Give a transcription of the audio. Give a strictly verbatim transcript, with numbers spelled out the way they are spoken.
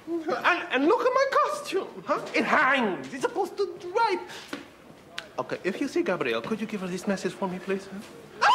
And, and look at my costume, huh? It hangs. It's supposed to dry. Okay, if you see Gabrielle, could you give her this message for me, please? Huh?